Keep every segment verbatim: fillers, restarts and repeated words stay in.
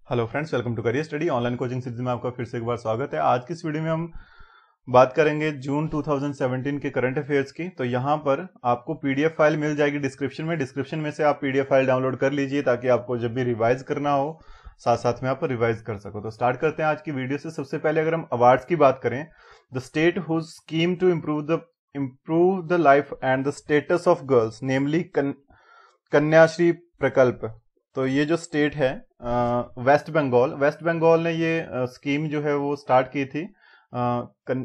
Hello friends, welcome to career study online coaching series में आपका फिर से एक बार स्वागत है। आज की इस वीडियो में हम बात करेंगे जून दो हज़ार सत्रह के करंट अफेयर्स की। तो यहाँ पर आपको पीडीएफ फाइल मिल जाएगी डिस्क्रिप्शन में। डिस्क्रिप्शन में से आप पीडीएफ फाइल डाउनलोड कर लीजिए ताकि आपको जब भी रिवाइज करना हो साथ साथ में आप रिवाइज कर सको। तो स्टार्ट करते हैं आज की वीडियो से। सबसे पहले अगर हम अवार्ड्स की बात करें, the state whose scheme to improve the improve the life and the status of girls namely Kanyashree Prakalp. तो ये जो स्टेट है वेस्ट बंगाल, वेस्ट बंगाल ने ये स्कीम जो है वो स्टार्ट की थी, कन,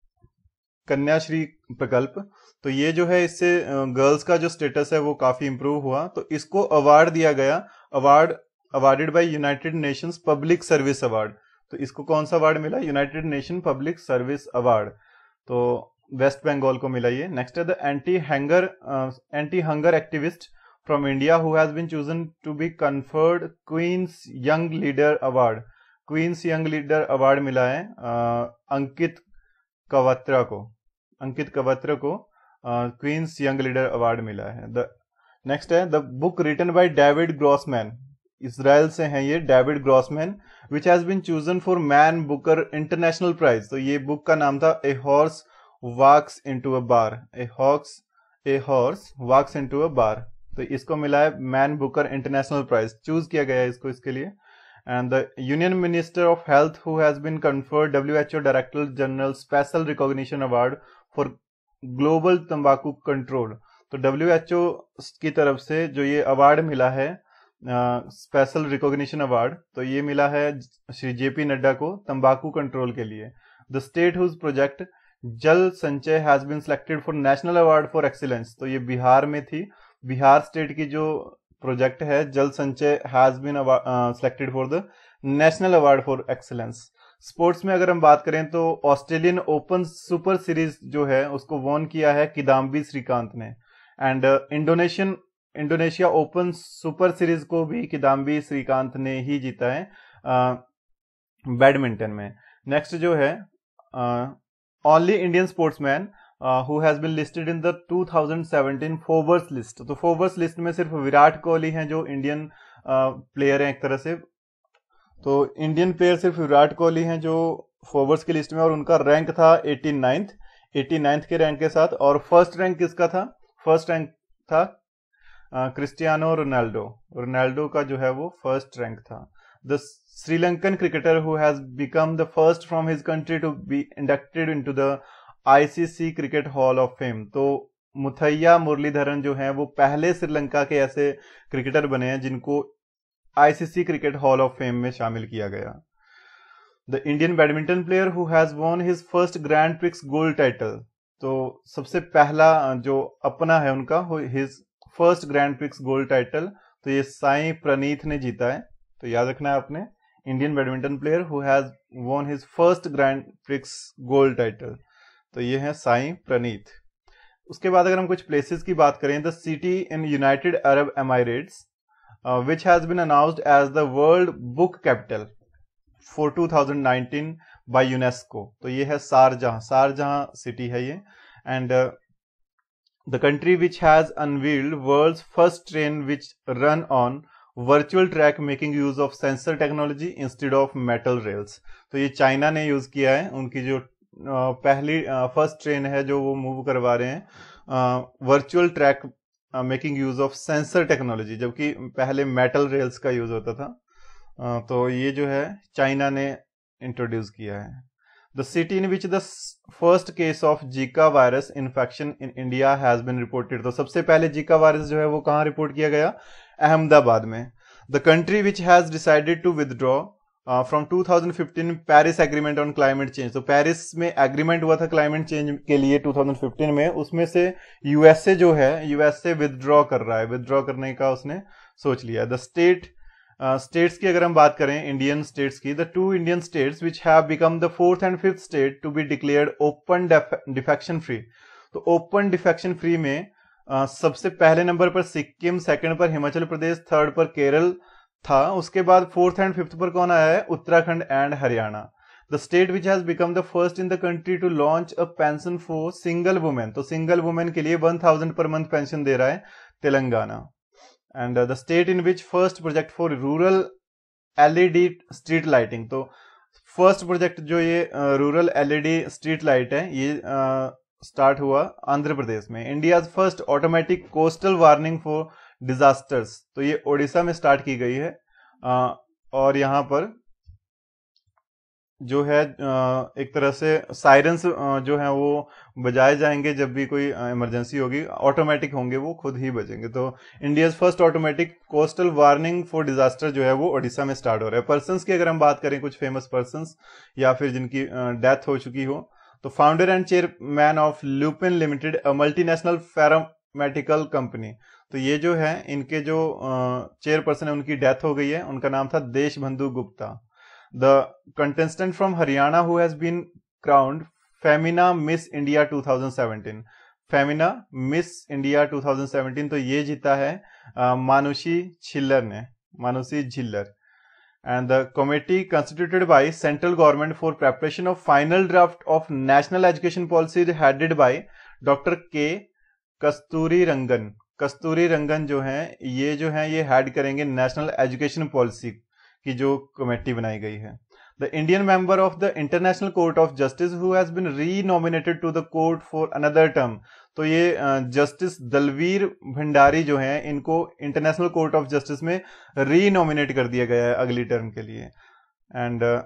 कन्याश्री प्रकल्प। तो ये जो है इससे गर्ल्स का जो स्टेटस है वो काफी इंप्रूव हुआ। तो इसको अवार्ड दिया गया, award awarded by United Nations public service award. तो इसको कौन सा अवार्ड मिला? United Nation public service award. तो वेस्ट बंगाल को मिला ये। नेक्स्ट है the anti hunger anti hunger activist from India who has been chosen to be conferred Queen's Young Leader Award. Queen's Young Leader Award मिला है uh, अंकित कवत्रा को अंकित कवत्रा को क्वींस यंग लीडर अवार्ड मिला है। द नेक्स्ट है the book written by David Grossman, Israel से हैं ये David Grossman, which has been chosen for Man Booker International Prize. तो ये बुक का नाम था a horse walks into a bar, a horse a horse walks into a bar. तो इसको मिला है Man Booker International Prize, choose किया गया है इसको इसके लिए। And the union minister of health who has been conferred WHO director general special recognition award for global तंबाकू कंट्रोल। तो डब्ल्यूएचओ की तरफ से जो ये अवार्ड मिला है, स्पेशल रिकॉग्निशन अवार्ड, तो ये मिला है श्री जेपी नड्डा को तंबाकू कंट्रोल के लिए। The state whose project Jal Sanchay has been selected for national award for excellence. तो ये बिहार में थी, बिहार स्टेट की जो प्रोजेक्ट है Jal Sanchay has been selected for the national award for excellence. Sports में अगर हम बात करें तो ऑस्ट्रेलियन ओपन सुपर सीरीज जो है उसको वॉन किया है किदाम्बी श्रीकांत ने। And Indonesian Indonesia open super series को भी किदाम्बी श्रीकांत ने ही जीता है बैडमिंटन में। नेक्स्ट जो है only Indian sportsman who has been listed in the two thousand seventeen Forbes list. तो फोर्ब्स लिस्ट में सिर्फ विराट कोहली हैं जो इंडियन प्लेयर हैं एक तरह से। तो इंडियन प्लेयर सिर्फ विराट कोहली हैं जो फोर्ब्स की लिस्ट में, और उनका रैंक था एटी नाइन्थ एटी नाइन्थ के रैंक के साथ। और फर्स्ट रैंक किसका था? फर्स्ट रैंक था क्रिस्टियानो रोनाल्डो, रोनाल्डो का जो है वो फर्स्ट रैंक था। The Sri Lankan cricketer who has become the first from his country to be inducted into the ICC cricket hall of fame. तो मुथैया मुरलीधरन जो हैं वो पहले श्रीलंका के ऐसे क्रिकेटर बने हैं जिनको ICC cricket hall of fame में शामिल किया गया। The Indian badminton player who has won his first grand prix gold title. तो सबसे पहला जो अपना है उनका his first grand prix gold title, तो ये साई प्रणीत ने जीता है। तो याद रखना है आपने, Indian badminton player who has won his first grand prix gold title, तो ये है साई प्रणीत। उसके बाद अगर हम कुछ प्लेसेस की बात करें, the city in United Arab Emirates which has been announced as the world book capital for two thousand nineteen by UNESCO. तो ये है शारजाह, शारजाह सिटी है ये। And the country which has unveiled world's first train which run on virtual track making use of sensor technology instead of metal rails. तो ये China ने use किया है, उनकी जो पहली फर्स्ट ट्रेन है जो वो मूव करवा रहे हैं virtual track making use of sensor technology, जबकि पहले मेटल रेल्स का यूज होता था। uh, तो ये जो है चाइना ने इंट्रोड्यूस किया है। The city in which the first case of Zika virus infection in India has been reported. तो सबसे पहले जीका वायरस जो है वो कहाँ रिपोर्ट किया गया? अहमदाबाद में। The country which has decided to withdraw from two thousand fifteen Paris agreement on climate change. तो पेरिस में एग्रीमेंट हुआ था क्लाइमेट चेंज के लिए टू थाउज़ेंड फिफ्टीन में, उसमें से यूएसए जो है यूएसए विदड्रॉ कर रहा है, विदड्रॉ करने का उसने सोच लिया। द स्टेट स्टेट्स की अगर हम बात करें, इंडियन स्टेट्स की, the two Indian states which have become the fourth and fifth state to be declared open defecation free. तो ओपन डिफेक्शन फ्री में uh, सबसे पहले नंबर पर सिक्किम, सेकंड पर हिमाचल प्रदेश, थर्ड पर केरल था। उसके बाद फोर्थ एंड फिफ्थ पर कौन आया है? Uttarakhand and Haryana. The state which has become the first in the country to launch a pension for single women. तो सिंगल वुमेन के लिए one thousand per month pension दे रहा है Telangana. And the state in which first project for rural LED street lighting. तो first project जो ये rural LED street light है ये स्टार्ट हुआ आंध्र प्रदेश में। India's first automatic coastal warning for disasters, तो ये ओडिशा में स्टार्ट की गई है। आ, और यहाँ पर जो है एक तरह से सायरन्स जो है वो बजाए जाएंगे जब भी कोई इमरजेंसी होगी, ऑटोमेटिक होंगे, वो खुद ही बजेंगे। तो India's first automatic coastal warning for disaster जो है वो ओडिशा में स्टार्ट हो रहा है। पर्संस की अगर हम बात करें, कुछ फेमस पर्संस या फिर जिनकी डेथ हो चुकी हो, तो founder and chairman of Lupin limited, a multinational pharmaceutical company, तो ये जो है इनके जो चेयरपर्सन है उनकी डेथ हो गई है, उनका नाम था Deshbandhu Gupta. The contestant from Haryana who has been crowned Femina Miss India twenty seventeen, Femina Miss India twenty seventeen, तो ये जीता है मानुषी छिल्लर ने, Manushi Chhillar. And the committee constituted by central government for preparation of final draft of national education policy headed by doctor K कस्तूरी रंगन। कस्तूरी रंगन जो है ये जो है ये हेड करेंगे नेशनल एजुकेशन पॉलिसी की जो कमेटी बनाई गई है। The Indian member of the International Court of Justice who has been renominated to the court for another term, तो ये जस्टिस दलवीर भंडारी जो है इनको इंटरनेशनल कोर्ट ऑफ जस्टिस में रीनॉमिनेट कर दिया गया है अगली टर्म के लिए। एंड uh,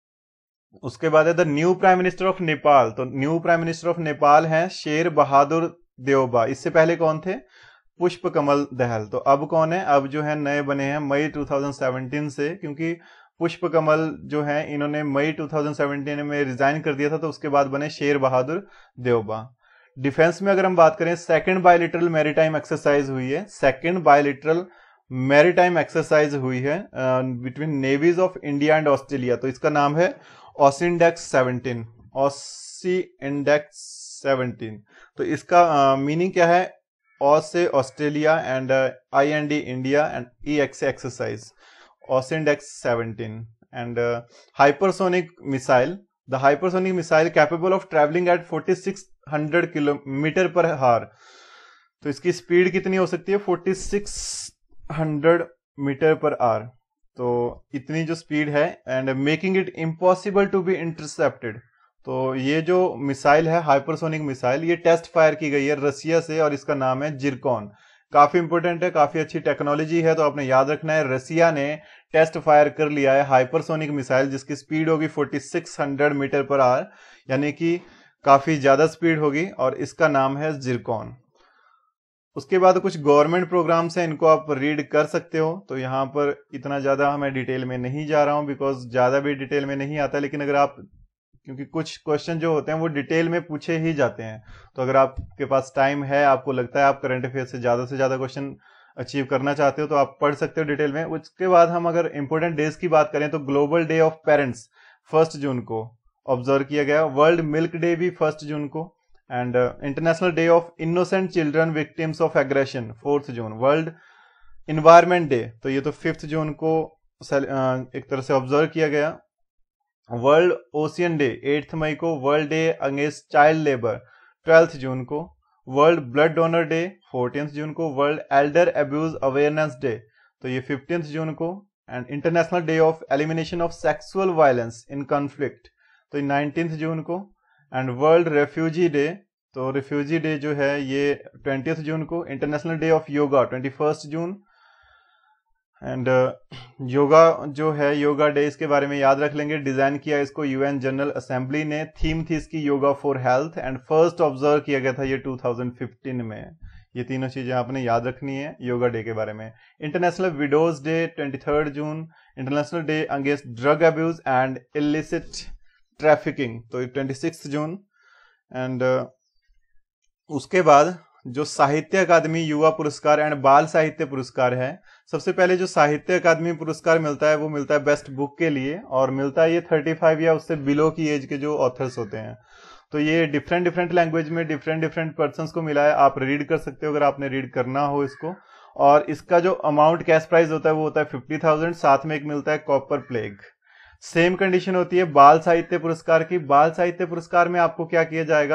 उसके बाद है the new prime minister of Nepal, तो new prime minister of Nepal है शेर बहादुर देओबा। इससे पहले कौन थे? पुष्प कमल दहल। तो अब कौन है? अब जो है नए बने हैं मई दो हज़ार सत्रह से, क्योंकि पुष्प कमल जो है इन्होंने मई दो हज़ार सत्रह में रिजाइन कर दिया था, तो उसके बाद बने शेर बहादुर देओबा। डिफेंस में अगर हम बात करें, सेकंड बायलिटरल मैरीटाइम एक्सरसाइज हुई है, सेकंड बायलिटरल मैरीटाइम एक्सरसाइज हुई है between navies of India and Australia, तो इसका नाम है AUSINDEX seventeen, Aussie index seventeen. तो इसका मीनिंग uh, क्या है? ऑ से Australia and I N D India and E X exercise, AUSINDEX seventeen. And hypersonic missile, the hypersonic missile capable of travelling at forty six hundred kilometre per hour, तो इसकी speed कितनी हो सकती है? Forty six hundred metre per hour, तो इतनी जो speed है। And making it impossible to be intercepted, तो ये जो मिसाइल है हाइपरसोनिक मिसाइल, ये टेस्ट फायर की गई है रसिया से और इसका नाम है जिरकॉन। काफी इंपोर्टेंट है, काफी अच्छी टेक्नोलॉजी है, तो आपने याद रखना है रसिया ने टेस्ट फायर कर लिया है हाइपरसोनिक मिसाइल जिसकी स्पीड होगी forty six hundred metre per hour, यानी कि काफी ज्यादा स्पीड होगी, और इसका नाम है जिरकॉन। उसके बाद कुछ गवर्नमेंट प्रोग्राम्स हैं, इनको आप रीड कर सकते हो। तो यहाँ पर इतना ज्यादा मैं डिटेल में नहीं जा रहा हूँ बिकॉज ज्यादा भी डिटेल में नहीं आता, लेकिन अगर आप, क्योंकि कुछ क्वेश्चन जो होते हैं वो डिटेल में पूछे ही जाते हैं, तो अगर आपके पास टाइम है, आपको लगता है आप करंट अफेयर से ज्यादा से ज्यादा क्वेश्चन अचीव करना चाहते हो, तो आप पढ़ सकते हो डिटेल में। उसके बाद हम अगर इंपॉर्टेंट डेज की बात करें, तो global day of parents first June को ऑब्जर्व किया गया, वर्ल्ड मिल्क डे भी फर्स्ट जून को, and international day of innocent children victims of aggression fourth June, world environment day, तो ये तो फिफ्थ जून को एक तरह से ऑब्जर्व किया गया। वर्ल्ड ओशियन डे एट्थ मई को, world day against child labour twelfth June को, world blood donor day fourteenth June को, world elder abuse awareness day, तो ये फिफ्टींथ जून को, and international day of elimination of sexual violence in conflict, तो nineteenth June को, and world refugee day, तो refugee day जो है ये ट्वेंटियथ जून को, international day of yoga twenty first June, and yoga जो है योगा डे, इसके बारे में याद रख लेंगे, डिजाइन किया इसको यूएन जनरल असेंबली ने, थीम थी इसकी yoga for health, and first observe किया गया था ये टू थाउजेंड फिफ्टीन में। ये तीनों चीजें आपने याद रखनी है योगा डे के बारे में। International widows day twenty third June, international day against drug abuse and illicit trafficking, तो twenty six June. And uh, उसके बाद जो साहित्य अकादमी युवा पुरस्कार एंड बाल साहित्य पुरस्कार है, सबसे पहले जो साहित्य अकादमी पुरस्कार मिलता है वो मिलता है बेस्ट बुक के लिए, और मिलता है ये थर्टी फाइव या उससे बिलो की एज के जो ऑथर्स होते हैं। तो ये डिफरेंट डिफरेंट लैंग्वेज में डिफरेंट डिफरेंट पर्संस को मिला है, आप रीड कर सकते हो अगर आपने रीड करना हो इसको। और इसका जो अमाउंट कैश प्राइज होता है वो होता है फिफ्टी थाउजेंड, साथ में एक मिलता है कॉपर प्लेग। सेम कंडीशन होती है बाल साहित्य पुरस्कार की। बाल साहित्य पुरस्कार में आपको क्या किया जाएगा,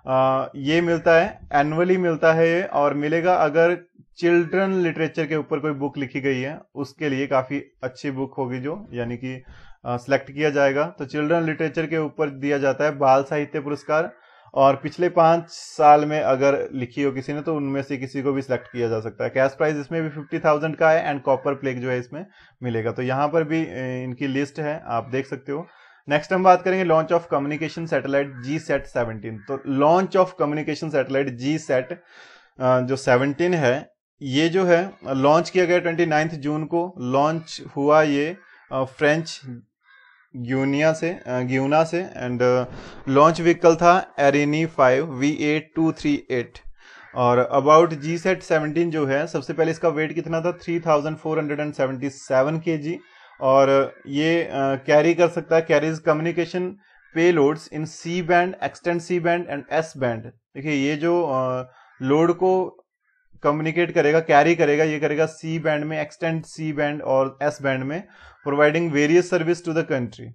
आ, ये मिलता है, एनुअली मिलता है ये, और मिलेगा अगर चिल्ड्रन लिटरेचर के ऊपर कोई बुक लिखी गई है उसके लिए काफी अच्छी बुक होगी जो, यानी कि सिलेक्ट किया जाएगा। तो चिल्ड्रन लिटरेचर के ऊपर दिया जाता है बाल साहित्य पुरस्कार, और पिछले पांच साल में अगर लिखी हो किसी ने तो उनमें से किसी को भी सिलेक्ट किया जा सकता है। कैश प्राइस इसमें भी फिफ्टी थाउजेंड का है, एंड कॉपर प्लेग जो है इसमें मिलेगा। तो यहाँ पर भी इनकी लिस्ट है, आप देख सकते हो। नेक्स्ट हम बात करेंगे launch of communication satellite GSAT seventeen. तो launch of communication satellite GSAT जो सेवनटीन है, ये जो है लॉन्च किया गया ट्वेंटी नाइन्थ जून को। लॉन्च हुआ ये फ्रेंच ग्यूनिया से ग्यूना से, एंड लॉन्च व्हीकल था Ariane five V eight two three eight. और अबाउट जी सेट सेवनटीन जो है, सबसे पहले इसका वेट कितना था, three thousand four hundred seventy seven K G, और ये कैरी uh, कर सकता है, carries communication payloads in C band, extend C band and S band. देखिए ये जो लोड uh, को कम्युनिकेट करेगा, कैरी करेगा, ये करेगा सी बैंड में, एक्सटेंड सी बैंड और एस बैंड में, providing various service to the country.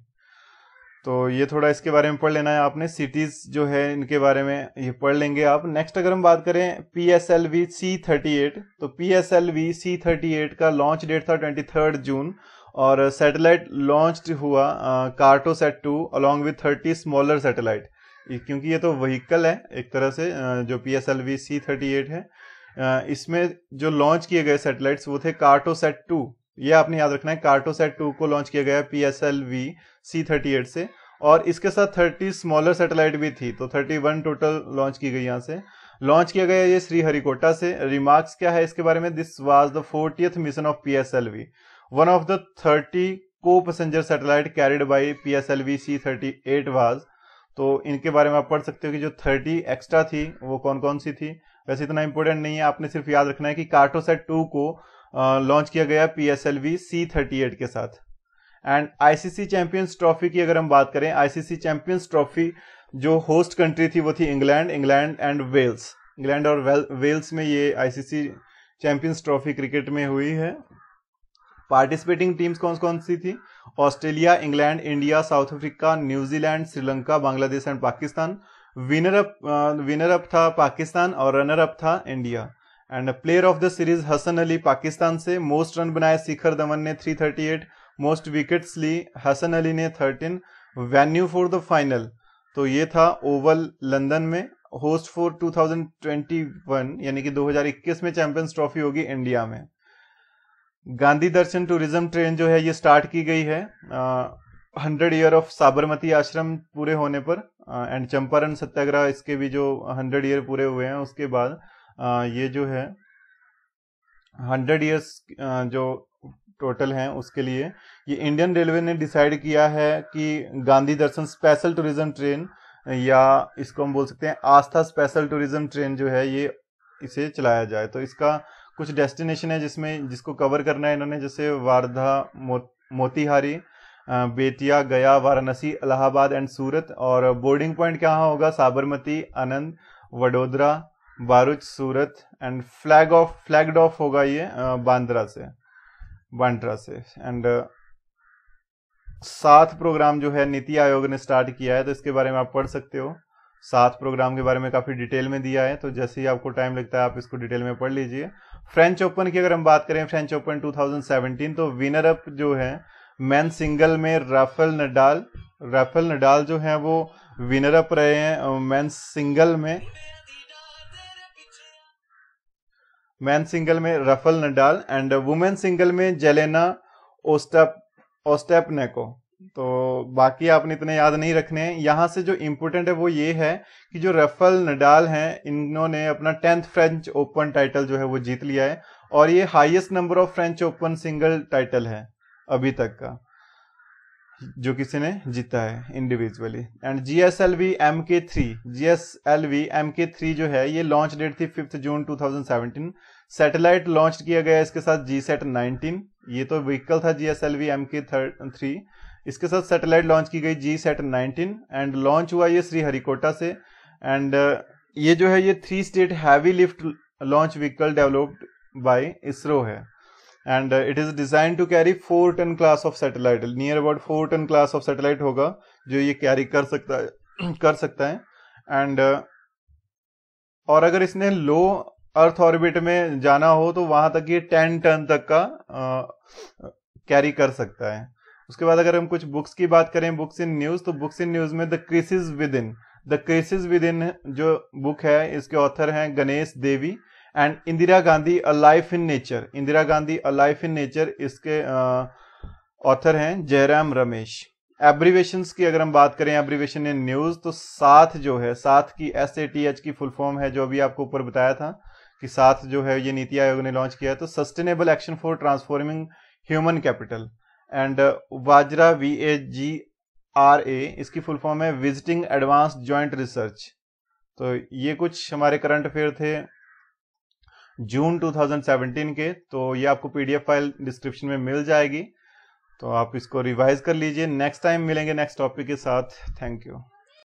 तो ये थोड़ा इसके बारे में पढ़ लेना है आपने, सिटीज जो है इनके बारे में ये पढ़ लेंगे आप। नेक्स्ट अगर हम बात करें P S L V C thirty eight, तो P S L V C thirty eight का लॉन्च डेट था ट्वेंटी थर्ड जून, और सैटेलाइट लॉन्च हुआ Cartosat two along with thirty smaller satellite, क्योंकि ये तो व्हीकल है एक तरह से uh, जो P S L V C thirty eight है। uh, इसमें जो लॉन्च किए गए सैटेलाइट्स वो थे कार्टोसैट टू, ये आपने याद रखना है, कार्टोसैट टू को लॉन्च किया गया P S L V C thirty eight से, और इसके साथ थर्टी स्मॉलर सैटेलाइट भी थी, तो थर्टी वन टोटल लॉन्च की गई। यहाँ से लॉन्च किया गया ये श्रीहरिकोटा से। रिमार्क्स क्या है इसके बारे में, this was the fortieth mission of P S L V, one of the thirty co-passenger satellite carried by P S L V C thirty eight was. तो इनके बारे में आप पढ़ सकते हो कि जो थर्टी एक्स्ट्रा थी वो कौन कौन सी थी। वैसे इतना इंपॉर्टेंट नहीं है, आपने सिर्फ याद रखना है कि कार्टोसैट टू को लॉन्च uh, किया गया P S L V C thirty eight के साथ। एंड आईसीसी चैंपियंस ट्रॉफी की अगर हम बात करें, आईसीसी चैंपियंस ट्रॉफी जो होस्ट कंट्री थी वो थी England, England and Wales. England और वेल्स में ये आईसीसी चैंपियंस ट्रॉफी क्रिकेट में हुई है। पार्टिसिपेटिंग टीम्स कौन कौन सी थी, Australia, England, India, south Africa, New Zealand, Sri Lanka, Bangladesh and Pakistan. Winner up winner up था पाकिस्तान और रनर अप था India. And player of the series Hasan Ali Pakistan से। मोस्ट रन बनाए शिखर धवन ने three thirty eight, most wickets ली हसन अली ने thirteen. Venue for the final, तो ये था ओवल लंदन में। Host for two thousand twenty one यानी कि दो हज़ार इक्कीस में चैंपियंस ट्रॉफी होगी इंडिया में। गांधी दर्शन टूरिज्म ट्रेन जो है ये स्टार्ट की गई है हंड्रेड ईयर ऑफ साबरमती आश्रम पूरे होने पर, एंड uh, चंपारण सत्याग्रह इसके भी जो हंड्रेड ईयर पूरे हुए हैं उसके बाद uh, ये जो है हंड्रेड ईयर्स uh, जो टोटल हैं उसके लिए ये इंडियन रेलवे ने डिसाइड किया है कि Gandhi Darshan special tourism train, या इसको हम बोल सकते हैं आस्था स्पेशल टूरिज्म ट्रेन जो है ये इसे चलाया जाए। तो इसका कुछ डेस्टिनेशन है जिसमें जिसको कवर करना है इन्होंने, जैसे वारधा, मो, मोतिहारी, बेतिया, गया, वाराणसी, इलाहाबाद एंड सूरत। और बोर्डिंग पॉइंट कहाँ होगा, Sabarmati, Anand, Vadodara, Bharuch, Surat, and flag of flagged off होगा ये बांद्रा से बांद्रा से। एंड सात प्रोग्राम जो है नीति आयोग ने स्टार्ट किया है, तो इसके बारे में आप पढ़ सकते हो। सात प्रोग्राम के बारे में काफी डिटेल में दिया है, तो जैसे ही आपको टाइम लगता है आप इसको डिटेल में पढ़ लीजिए। फ्रेंच ओपन की अगर हम बात करें, French Open two thousand seventeen, तो विनर अप जो है मेन सिंगल में राफेल नडाल राफेल नडाल जो है वो विनर अप रहे हैं मेन सिंगल में मैन सिंगल में Rafael Nadal, and women single में जेलेना ओस्टेप ओस्टेपनेको। तो बाकी आपने इतने याद नहीं रखने हैं। यहाँ से जो इम्पोर्टेंट है वो ये है कि जो राफेल नडाल हैं इन्होंने अपना टेंथ फ्रेंच ओपन टाइटल जो है वो जीत लिया है, और ये highest number of French Open single title है अभी तक का जो किसी ने जीता है individually. And G S L V M K three G S L V M K three जो है ये लॉन्च डेट थी fifth June two thousand seventeen. Satellite launch किया गया इसके साथ जी सेट नाइनटीन, ये तो व्हीकल था G S L V M K three, इसके साथ सैटेलाइट लॉन्च की गई G sat nineteen, and launch हुआ ये श्रीहरिकोटा से। एंड uh, ये जो है ये three state heavy lift launch vehicle developed by ISRO है, and it is design to carry four ton class of satellite. Near about four ton class of satellite होगा जो ये कैरी कर सकता है कर सकता है। एंड uh, और अगर इसने लो अर्थ ऑर्बिट में जाना हो तो वहां तक ये टेन टन तक का कैरी कर सकता है। उसके बाद अगर हम कुछ बुक्स की बात करें, बुक्स इन न्यूज, तो बुक्स इन न्यूज में the crisis within the crisis within जो बुक है, इसके ऑथर हैं Ganesh Devy, and Indira Gandhi a life in nature Indira Gandhi a life in nature इसके ऑथर हैं जयराम रमेश। एब्रीवेशंस की अगर हम बात करें, एब्रीवेशन इन न्यूज, तो साथ जो है, साथ की एस ए टी एच की फुल फॉर्म है, जो अभी आपको ऊपर बताया था कि साथ जो है ये नीति आयोग ने लॉन्च किया है, तो sustainable action for transforming human capital. And Vajra V A G R A इसकी फुल फॉर्म है विजिटिंग एडवांस जॉइंट रिसर्च। तो ये कुछ हमारे करंट अफेयर थे जून टू थाउजेंड सेवेंटीन के। तो ये आपको पीडीएफ फाइल डिस्क्रिप्शन में मिल जाएगी, तो आप इसको रिवाइज कर लीजिए। नेक्स्ट टाइम मिलेंगे नेक्स्ट टॉपिक के साथ। Thank you.